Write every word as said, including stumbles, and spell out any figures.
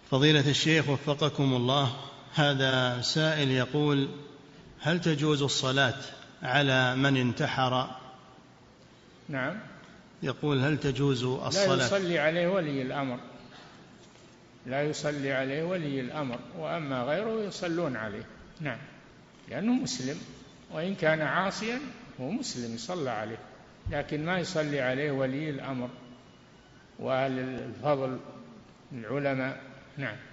فضيلة الشيخ وفقكم الله، هذا سائل يقول: هل تجوز الصلاة على من انتحر؟ نعم، يقول: هل تجوز الصلاة؟ لا يصلي عليه ولي الأمر، لا يصلي عليه ولي الأمر، وأما غيره يصلون عليه. نعم، لأنه مسلم، وإن كان عاصيا هو مسلم يصلى عليه، لكن ما يصلي عليه ولي الأمر وأهل الفضل العلماء. نعم.